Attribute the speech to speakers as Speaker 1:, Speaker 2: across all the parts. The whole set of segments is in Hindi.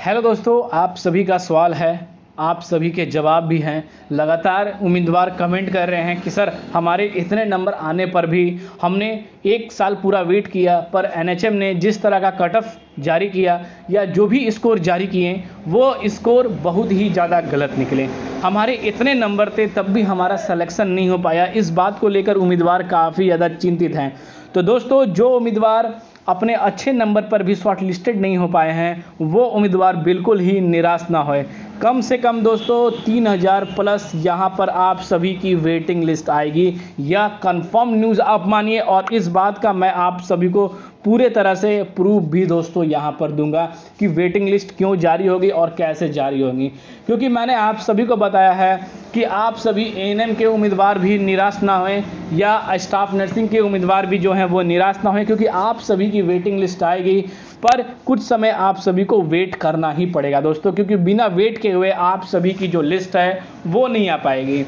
Speaker 1: हेलो दोस्तों, आप सभी का सवाल है, आप सभी के जवाब भी हैं। लगातार उम्मीदवार कमेंट कर रहे हैं कि सर हमारे इतने नंबर आने पर भी हमने 1 साल पूरा वेट किया, पर एनएचएम ने जिस तरह का कट ऑफ जारी किया या जो भी स्कोर जारी किए वो स्कोर बहुत ही ज़्यादा गलत निकले। हमारे इतने नंबर थे तब भी हमारा सिलेक्शन नहीं हो पाया। इस बात को लेकर उम्मीदवार काफ़ी ज़्यादा चिंतित हैं। तो दोस्तों, जो उम्मीदवार अपने अच्छे नंबर पर भी शॉर्ट लिस्टेड नहीं हो पाए हैं वो उम्मीदवार बिल्कुल ही निराश ना होए। कम से कम दोस्तों 3000 प्लस यहाँ पर आप सभी की वेटिंग लिस्ट आएगी, या कंफर्म न्यूज़ आप मानिए। और इस बात का मैं आप सभी को पूरे तरह से प्रूफ भी दोस्तों यहाँ पर दूंगा कि वेटिंग लिस्ट क्यों जारी होगी और कैसे जारी होगी, क्योंकि मैंने आप सभी को बताया है कि आप सभी एएनएम के उम्मीदवार भी निराश ना होएं या स्टाफ नर्सिंग के उम्मीदवार भी जो हैं वो निराश ना होएं, क्योंकि आप सभी की वेटिंग लिस्ट आएगी। पर कुछ समय आप सभी को वेट करना ही पड़ेगा दोस्तों, क्योंकि बिना वेट के हुए आप सभी की जो लिस्ट है वो नहीं आ पाएगी।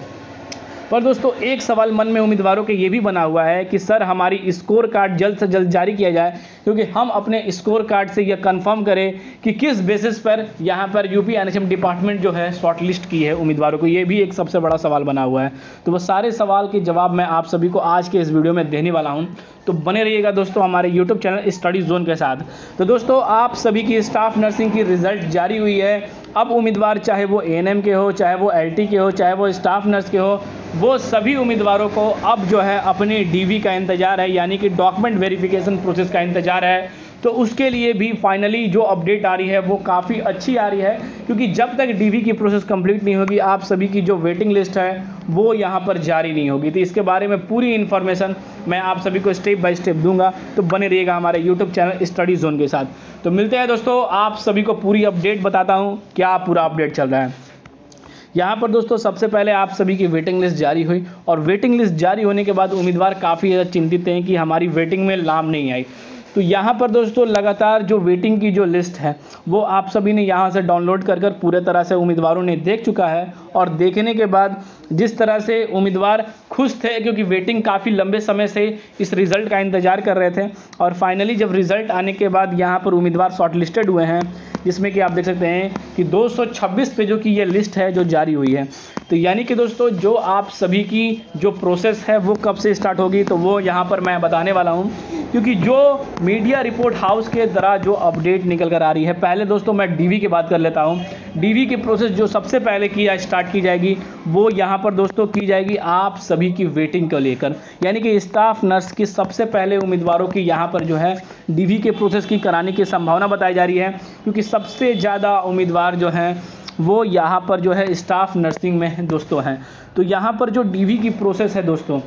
Speaker 1: पर दोस्तों, एक सवाल मन में उम्मीदवारों के ये भी बना हुआ है कि सर हमारी स्कोर कार्ड जल्द से जल्द जारी किया जाए, क्योंकि हम अपने स्कोर कार्ड से यह कंफर्म करें कि किस बेसिस पर यहाँ पर यूपी एनएचएम डिपार्टमेंट जो है शॉर्ट लिस्ट की है उम्मीदवारों को। ये भी एक सबसे बड़ा सवाल बना हुआ है। तो वो सारे सवाल के जवाब मैं आप सभी को आज के इस वीडियो में देने वाला हूँ। तो बने रहिएगा दोस्तों हमारे यूट्यूब चैनल स्टडी जोन के साथ। तो दोस्तों, आप सभी की स्टाफ नर्सिंग की रिजल्ट जारी हुई है। अब उम्मीदवार चाहे वो एएनएम के हो, चाहे वो एलटी के हो, चाहे वो स्टाफ नर्स के हो, वो सभी उम्मीदवारों को अब जो है अपनी डीवी का इंतज़ार है, यानी कि डॉक्यूमेंट वेरिफिकेशन प्रोसेस का इंतज़ार है। तो उसके लिए भी फाइनली जो अपडेट आ रही है वो काफ़ी अच्छी आ रही है, क्योंकि जब तक डीवी की प्रोसेस कंप्लीट नहीं होगी आप सभी की जो वेटिंग लिस्ट है वो यहाँ पर जारी नहीं होगी। तो इसके बारे में पूरी इन्फॉर्मेशन मैं आप सभी को स्टेप बाय स्टेप दूंगा। तो बने रहिएगा हमारे यूट्यूब चैनल स्टडी जोन के साथ। तो मिलते हैं दोस्तों, आप सभी को पूरी अपडेट बताता हूँ क्या पूरा अपडेट चल रहा है। यहाँ पर दोस्तों सबसे पहले आप सभी की वेटिंग लिस्ट जारी हुई, और वेटिंग लिस्ट जारी होने के बाद उम्मीदवार काफ़ी ज़्यादा चिंतित हैं कि हमारी वेटिंग में नाम नहीं आई। तो यहाँ पर दोस्तों लगातार जो वेटिंग की जो लिस्ट है वो आप सभी ने यहाँ से डाउनलोड कर पूरे तरह से उम्मीदवारों ने देख चुका है। और देखने के बाद जिस तरह से उम्मीदवार खुश थे, क्योंकि वेटिंग काफ़ी लंबे समय से इस रिज़ल्ट का इंतज़ार कर रहे थे, और फाइनली जब रिज़ल्ट आने के बाद यहाँ पर उम्मीदवार शॉर्ट लिस्टेड हुए हैं, जिसमें कि आप देख सकते हैं कि 226 पेजों की ये लिस्ट है जो जारी हुई है। तो यानी कि दोस्तों जो आप सभी की जो प्रोसेस है वो कब से स्टार्ट होगी तो वो यहाँ पर मैं बताने वाला हूँ, क्योंकि जो मीडिया रिपोर्ट हाउस के द्वारा जो अपडेट निकल कर आ रही है। पहले दोस्तों मैं डीवी की बात कर लेता हूँ। डीवी की प्रोसेस जो सबसे पहले स्टार्ट की जाएगी वो यहाँ पर दोस्तों की जाएगी आप सभी की वेटिंग को लेकर, यानी कि स्टाफ नर्स की सबसे पहले उम्मीदवारों की यहाँ पर जो है डीवी के प्रोसेस की कराने की संभावना बताई जा रही है, क्योंकि सबसे ज़्यादा उम्मीदवार जो हैं वो यहाँ पर जो है स्टाफ नर्सिंग में दोस्तों हैं। तो यहाँ पर जो डीवी की प्रोसेस है दोस्तों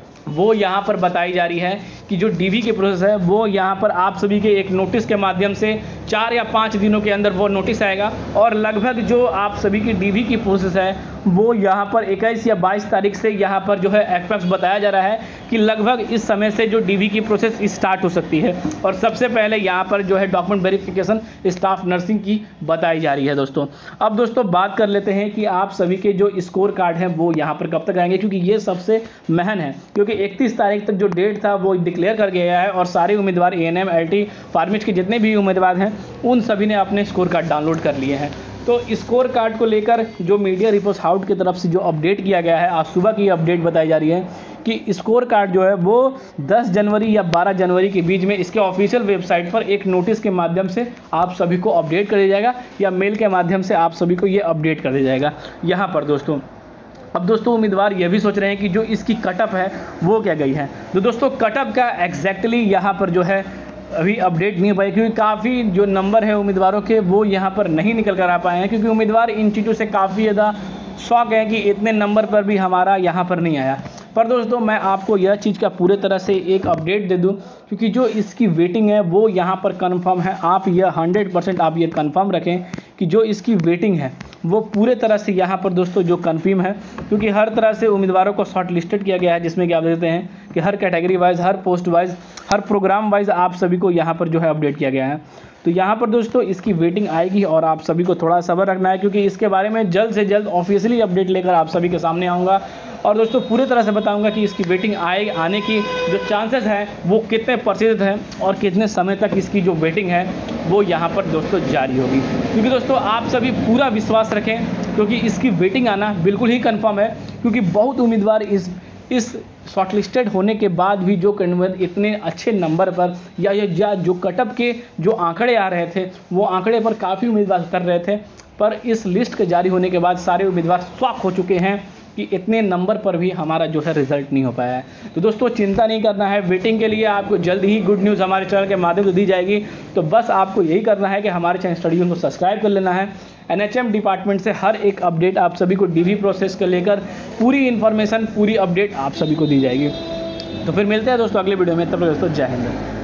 Speaker 1: वो यहाँ पर बताई जा रही है कि जो डीवी की प्रोसेस है वो यहाँ पर आप सभी के एक नोटिस के माध्यम से 4 या 5 दिनों के अंदर वो नोटिस आएगा, और लगभग जो आप सभी की डीवी की प्रोसेस है वो यहाँ पर 21 या 22 तारीख से यहाँ पर जो है एक्सपेक्ट बताया जा रहा है कि लगभग इस समय से जो डीवी की प्रोसेस स्टार्ट हो सकती है। और सबसे पहले यहाँ पर जो है डॉक्यूमेंट वेरिफिकेशन स्टाफ नर्सिंग की बताई जा रही है दोस्तों। अब दोस्तों बात कर लेते हैं कि आप सभी के जो स्कोर कार्ड हैं वो यहाँ पर कब तक आएंगे, क्योंकि ये सबसे महंग है, क्योंकि 31 तारीख तक जो डेट था वो डिक्लेयर कर गया है, और सारे उम्मीदवार एएनएम एलटी फार्मेस्ट के जितने भी उम्मीदवार हैं उन सभी ने अपने स्कोर कार्ड डाउनलोड कर लिए हैं। तो स्कोर कार्ड को लेकर जो मीडिया रिपोर्ट हाउस की तरफ से जो अपडेट किया गया है, आज सुबह की अपडेट बताई जा रही है कि स्कोर कार्ड जो है वो 10 जनवरी या 12 जनवरी के बीच में इसके ऑफिशियल वेबसाइट पर एक नोटिस के माध्यम से आप सभी को अपडेट कर दिया जाएगा, या मेल के माध्यम से आप सभी को ये अपडेट कर दिया जाएगा यहाँ पर दोस्तों। अब दोस्तों उम्मीदवार ये भी सोच रहे हैं कि जो इसकी कटअप है वो क्या गई है। तो दोस्तों कटअप का एग्जैक्टली यहाँ पर जो है अभी अपडेट नहीं हो पाई, क्योंकि काफ़ी जो नंबर है उम्मीदवारों के वो यहाँ पर नहीं निकल कर आ पाए हैं, क्योंकि उम्मीदवार इन चीज़ों से काफ़ी ज़्यादा शौक है कि इतने नंबर पर भी हमारा यहाँ पर नहीं आया। पर दोस्तों मैं आपको यह चीज़ का पूरे तरह से एक अपडेट दे दूं, क्योंकि जो इसकी वेटिंग है वो यहाँ पर कंफर्म है। आप यह 100% आप ये कंफर्म रखें कि जो इसकी वेटिंग है वो पूरे तरह से यहाँ पर दोस्तों जो कंफर्म है, क्योंकि हर तरह से उम्मीदवारों को शॉर्ट लिस्टेड किया गया है, जिसमें कि आप देखते हैं कि हर कैटेगरी वाइज, हर पोस्ट वाइज, हर प्रोग्राम वाइज आप सभी को यहाँ पर जो है अपडेट किया गया है। तो यहाँ पर दोस्तों इसकी वेटिंग आएगी, और आप सभी को थोड़ा सब्र रखना है, क्योंकि इसके बारे में जल्द से जल्द ऑफिशियली अपडेट लेकर आप सभी के सामने आऊँगा। और दोस्तों पूरी तरह से बताऊंगा कि इसकी वेटिंग आने की जो चांसेस हैं वो कितने % हैं और कितने समय तक इसकी जो वेटिंग है वो यहाँ पर दोस्तों जारी होगी। क्योंकि दोस्तों आप सभी पूरा विश्वास रखें, क्योंकि इसकी वेटिंग आना बिल्कुल ही कंफर्म है। क्योंकि बहुत उम्मीदवार इस शॉर्टलिस्टेड होने के बाद भी जो कैंडिडेट इतने अच्छे नंबर पर या जो कटअप के जो आंकड़े आ रहे थे वो आंकड़े पर काफ़ी उम्मीदवार उतर रहे थे, पर इस लिस्ट के जारी होने के बाद सारे उम्मीदवार शॉक हो चुके हैं कि इतने नंबर पर भी हमारा जो है रिजल्ट नहीं हो पाया है। तो दोस्तों चिंता नहीं करना है, वेटिंग के लिए आपको जल्द ही गुड न्यूज़ हमारे चैनल के माध्यम से दी जाएगी। तो बस आपको यही करना है कि हमारे चैनल स्टडी जोन को सब्सक्राइब कर लेना है। NHM डिपार्टमेंट से हर एक अपडेट आप सभी को DV प्रोसेस को लेकर पूरी इन्फॉर्मेशन, पूरी अपडेट आप सभी को दी जाएगी। तो फिर मिलते हैं दोस्तों अगले वीडियो में, तब तक दोस्तों जय हिंद।